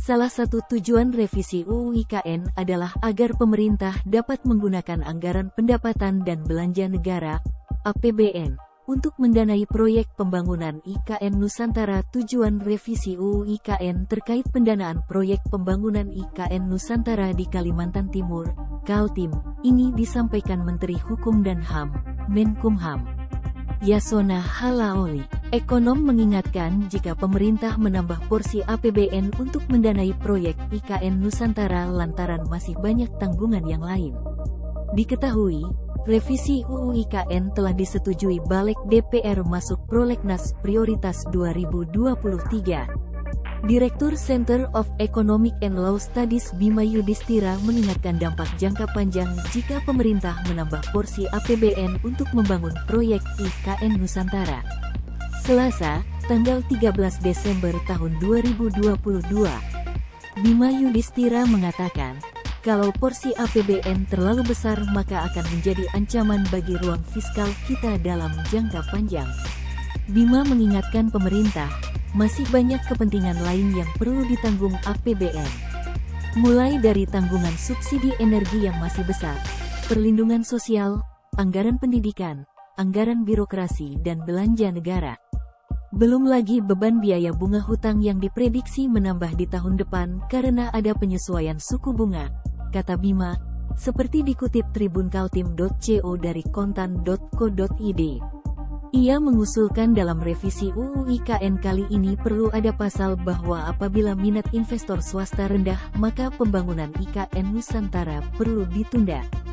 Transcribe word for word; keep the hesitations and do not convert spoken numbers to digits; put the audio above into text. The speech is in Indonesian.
Salah satu tujuan revisi U U I K N adalah agar pemerintah dapat menggunakan anggaran pendapatan dan belanja negara (A P B N) untuk mendanai proyek pembangunan I K N Nusantara. Tujuan revisi U U I K N terkait pendanaan proyek pembangunan I K N Nusantara di Kalimantan Timur, Kaltim, ini disampaikan Menteri Hukum dan H A M, Menkumham, Yasona Halaoli. Ekonom mengingatkan jika pemerintah menambah porsi A P B N untuk mendanai proyek I K N Nusantara lantaran masih banyak tanggungan yang lain. Diketahui, revisi U U I K N telah disetujui Balik D P R masuk Prolegnas Prioritas dua ribu dua puluh tiga. Direktur Center of Economic and Law Studies Bima Yudhistira mengingatkan dampak jangka panjang jika pemerintah menambah porsi A P B N untuk membangun proyek I K N Nusantara. Selasa, tanggal tiga belas Desember tahun dua ribu dua puluh dua, Bima Yudhistira mengatakan, kalau porsi A P B N terlalu besar maka akan menjadi ancaman bagi ruang fiskal kita dalam jangka panjang. Bima mengingatkan pemerintah, masih banyak kepentingan lain yang perlu ditanggung A P B N. Mulai dari tanggungan subsidi energi yang masih besar, perlindungan sosial, anggaran pendidikan, anggaran birokrasi dan belanja negara. Belum lagi beban biaya bunga hutang yang diprediksi menambah di tahun depan karena ada penyesuaian suku bunga, kata Bima, seperti dikutip tribun kaltim titik co dari kontan titik co titik id. Ia mengusulkan dalam revisi U U I K N kali ini perlu ada pasal bahwa apabila minat investor swasta rendah maka pembangunan I K N Nusantara perlu ditunda.